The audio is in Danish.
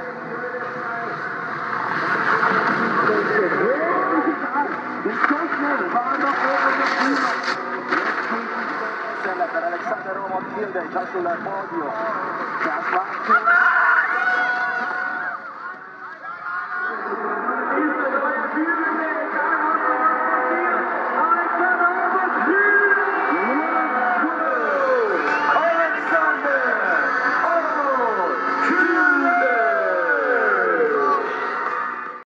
Per Aleksander Aamodt Kilde già sul podio, che ha fatto